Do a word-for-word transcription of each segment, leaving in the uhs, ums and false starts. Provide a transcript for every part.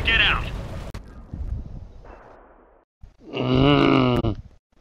and get out. Mm.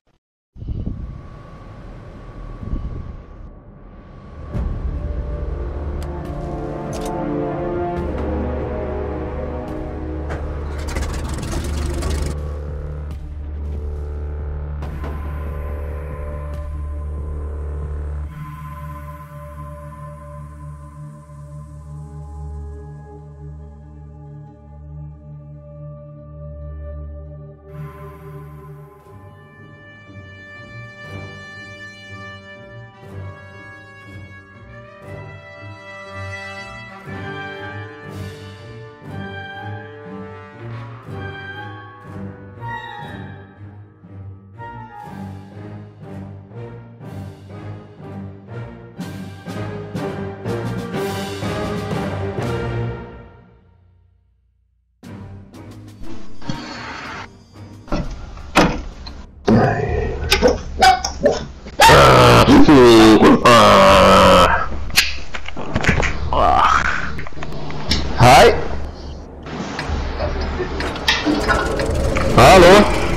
Hi. Hallo.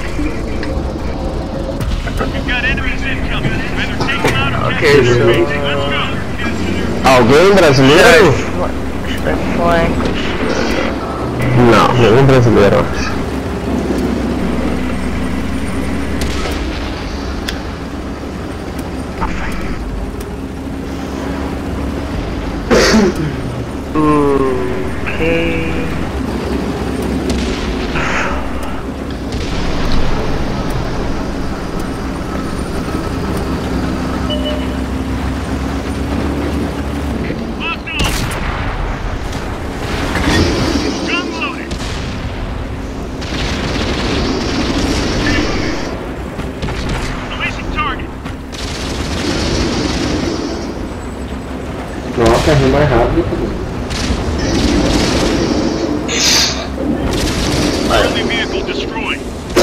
We've got enemies incoming. Either take them out or Okay, catch so them. Let's go. Alguém brasileiro? should I flank? Não, nenhum brasileiro. Okay. Nossa, é mais rápido que tudo. Enemy vehicle destroyed.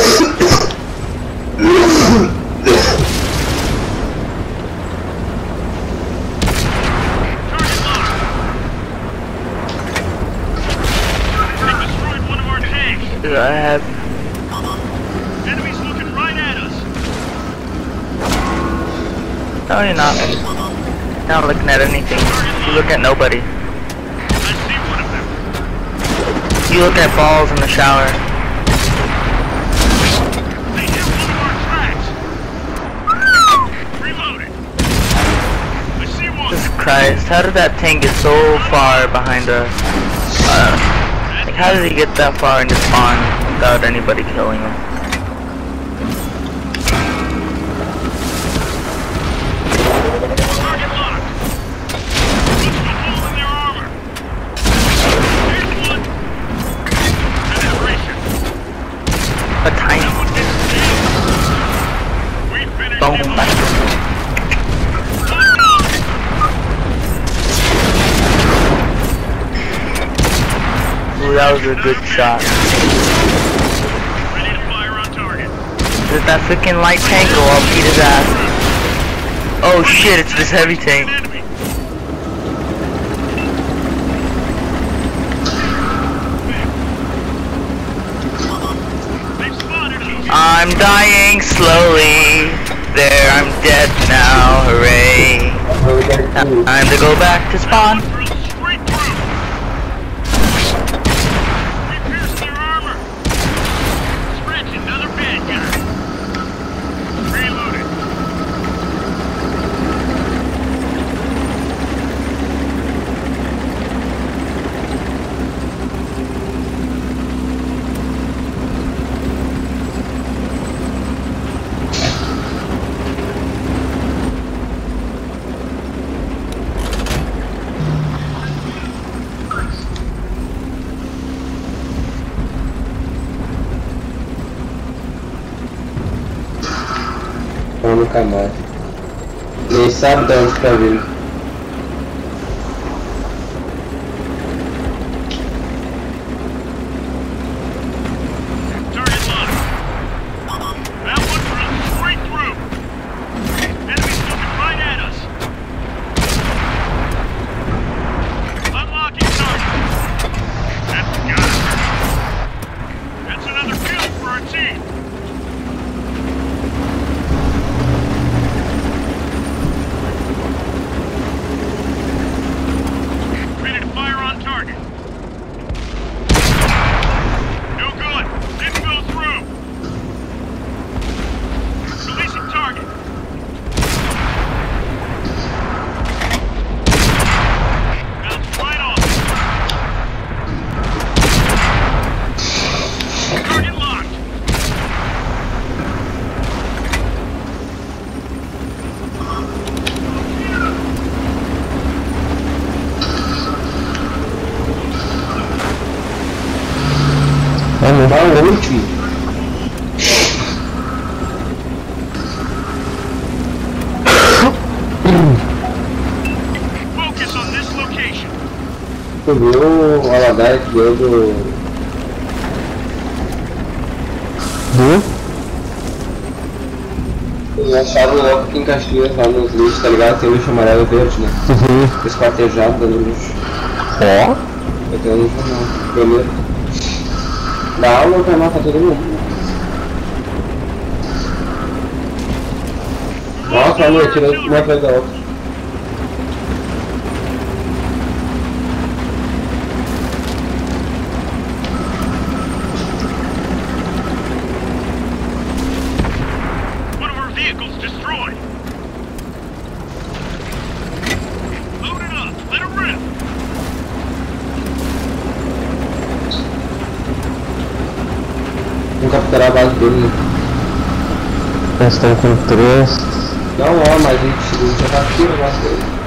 Target locked. They destroyed one of our tanks. Do I have? Enemies looking right at us. No, you're not. Not looking at anything. You look at nobody. I see one of them. You look at balls in the shower. They hit one of our tracks. Reloading. I see one. Jesus Christ, how did that tank get so far behind us? Uh, like, how did he get that far into spawn without anybody killing him? Target locked. Punch the hole in their armor. Here's one. Penetration. A tiny That one didn't see. We finished bone him back. off. Ooh, that was a good shot. Ready to fire on target. Did that freaking light tank go? I'll beat his ass. Oh shit, it's this heavy tank. Enemy. They've spotted us. I'm dying slowly. There, I'm dead now. Hooray. Time to go back to spawn. Drill straight through. We pierced their armor. Scratch another bad guy. Reloaded. Ou nunca mais. Nem sabe de onde tá vindo. Target locked. That one drilled straight through. Enemies looking right at us. Unlocking target. That's got it. É mesmo. Vai o último. Focus on this location. Tu viu o Aladar que deu do... Viu? Eles acharam logo aqui em Caxias, lá nos lixos, tá ligado? Tem lixo amarelo e verde, né? Uhum. Esquartejado dando lixo. Ó. Eu tenho no jornal, primeiro. Da aula vai matar todo mundo. Nossa, olha, atirando uma atrás da outra. One of our vehicles destroyed. Load it up. Let it rip. Vamos capturar a base dele, né? Eles estão com três. Não, ó, mas a gente, a gente já captura a base dele.